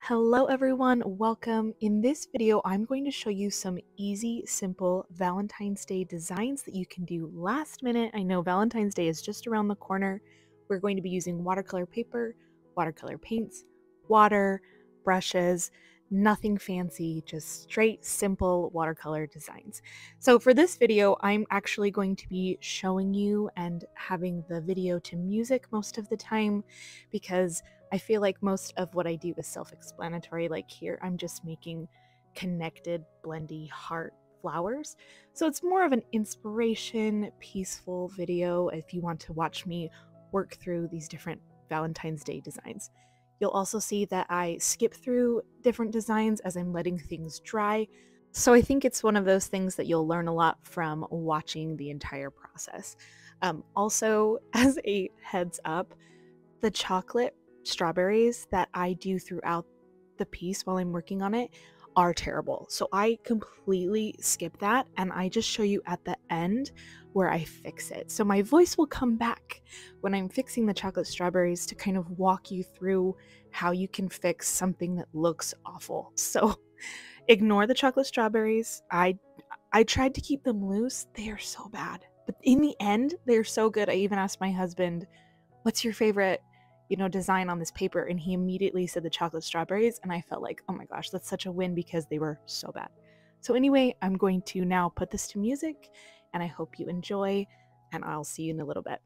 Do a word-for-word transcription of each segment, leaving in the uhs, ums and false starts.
Hello everyone, welcome. In this video, I'm going to show you some easy, simple Valentine's Day designs that you can do last minute. I know Valentine's Day is just around the corner. We're going to be using watercolor paper, watercolor paints, water, brushes, nothing fancy, just straight, simple watercolor designs. So for this video, I'm actually going to be showing you and having the video to music most of the time because I feel like most of what I do is self-explanatory. Like here, I'm just making connected, blendy heart flowers. So it's more of an inspiration, peaceful video if you want to watch me work through these different Valentine's Day designs. You'll also see that I skip through different designs as I'm letting things dry. So I think it's one of those things that you'll learn a lot from watching the entire process. Um, also, as a heads up, the chocolate strawberries that I do throughout the piece while I'm working on it are terrible. So I completely skip that and I just show you at the end where I fix it. So my voice will come back when I'm fixing the chocolate strawberries to kind of walk you through how you can fix something that looks awful. So ignore the chocolate strawberries. I I tried to keep them loose. They are so bad. But in the end, they're so good. I even asked my husband, what's your favorite, you know, design on this paper? And he immediately said the chocolate strawberries. And I felt like, oh my gosh, that's such a win because they were so bad. So anyway, I'm going to now put this to music and I hope you enjoy and I'll see you in a little bit.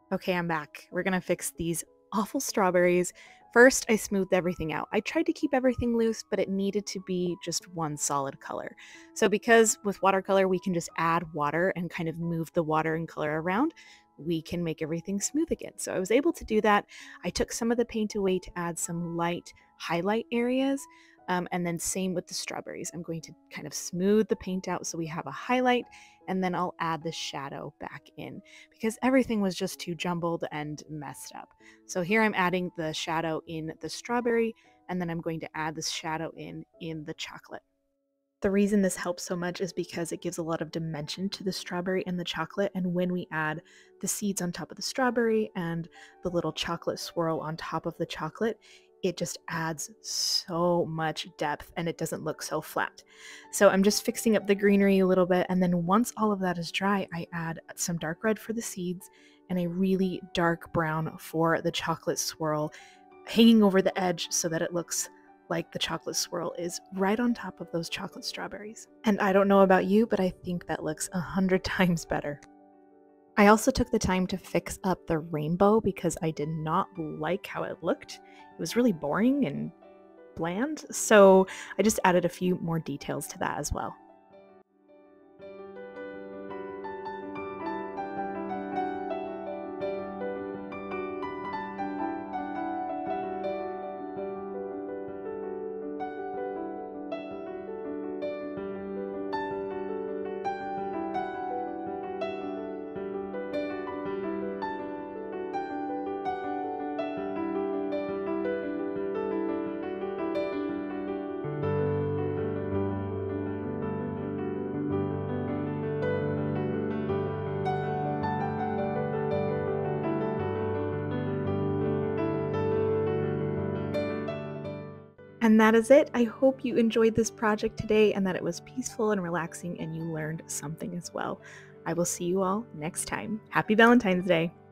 Okay, I'm back. We're gonna fix these awful strawberries. First, I smoothed everything out. I tried to keep everything loose, but it needed to be just one solid color. So because with watercolor, we can just add water and kind of move the water and color around, we can make everything smooth again. So I was able to do that. I took some of the paint away to add some light highlight areas. Um, and then same with the strawberries. I'm going to kind of smooth the paint out so we have a highlight, and then I'll add the shadow back in because everything was just too jumbled and messed up. So here I'm adding the shadow in the strawberry, and then I'm going to add the shadow in in the chocolate. The reason this helps so much is because it gives a lot of dimension to the strawberry and the chocolate, and when we add the seeds on top of the strawberry and the little chocolate swirl on top of the chocolate, it just adds so much depth and it doesn't look so flat. So I'm just fixing up the greenery a little bit, and then once all of that is dry, I add some dark red for the seeds and a really dark brown for the chocolate swirl, hanging over the edge so that it looks like the chocolate swirl is right on top of those chocolate strawberries. And I don't know about you, but I think that looks a hundred times better. I also took the time to fix up the rainbow because I did not like how it looked. It was really boring and bland, so I just added a few more details to that as well. And that is it. I hope you enjoyed this project today and that it was peaceful and relaxing and you learned something as well. I will see you all next time. Happy Valentine's Day!